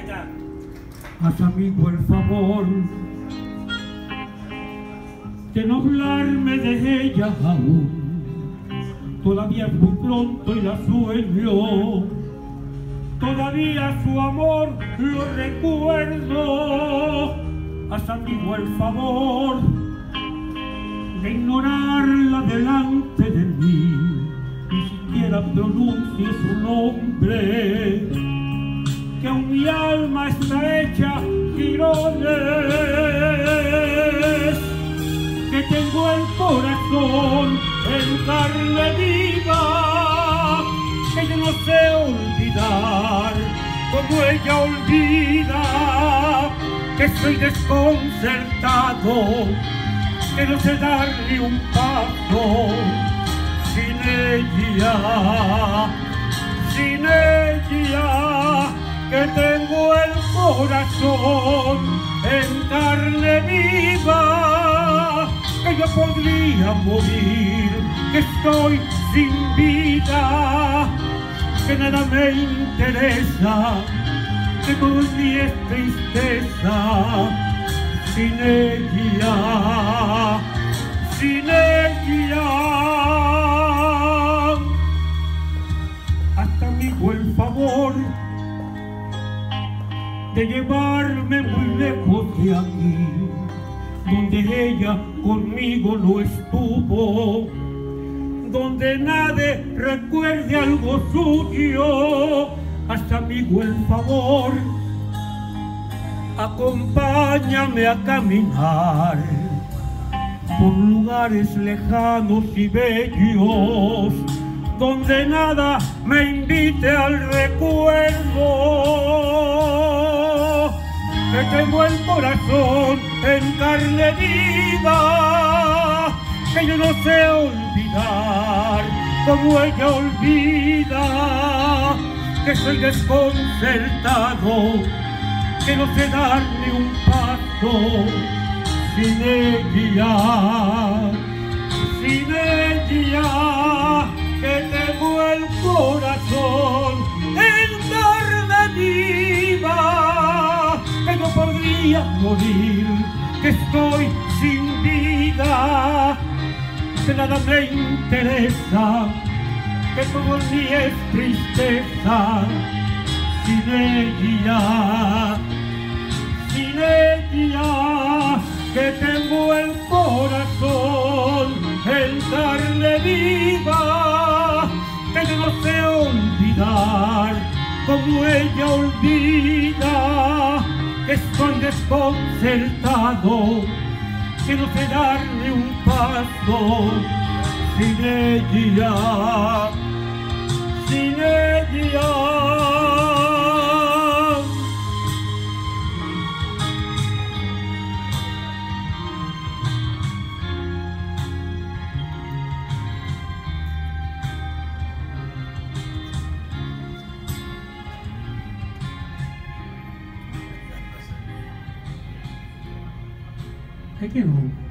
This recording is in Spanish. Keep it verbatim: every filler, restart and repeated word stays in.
está. Haz, amigo, el favor de no hablarme de ella aún. Todavía es muy pronto y la sueño. Todavía su amor lo recuerdo. Haz, amigo, el favor de ignorarla delante de mí. Ni siquiera pronuncie su nombre, que aún mi alma está hecha girones, que tengo el corazón en carne viva, que yo no sé olvidar como ella olvida, que soy desconcertado, que no sé dar ni un paso sin ella, sin ella, que tengo el corazón en carne viva, que yo podría morir, que estoy sin vida, que nada me interesa, que todo en mí es tristeza, sin ella, sin ella. Hasta amigo el favor de llevarme muy lejos de aquí, donde ella conmigo no estuvo, donde nadie recuerde algo suyo. Hasta amigo el favor, acompáñame a caminar por lugares lejanos y bellos, donde nada me invite al recuerdo, que tengo el corazón en carne viva, que yo no sé olvidar como ella olvida, que soy desconcertado, que no sé dar ni un paso sin ella, sin ella, que tengo el corazón en carne viva, que no podría morir, que estoy sin vida, que nada me interesa, que todo en mí es tristeza, sin ella, sin ella, que tengo el corazón en carne viva, que yo no sé olvidar como ella olvida, que estoy desconcertado, que no sé darle un paso sin ella, sin ella. ¿Qué quedó?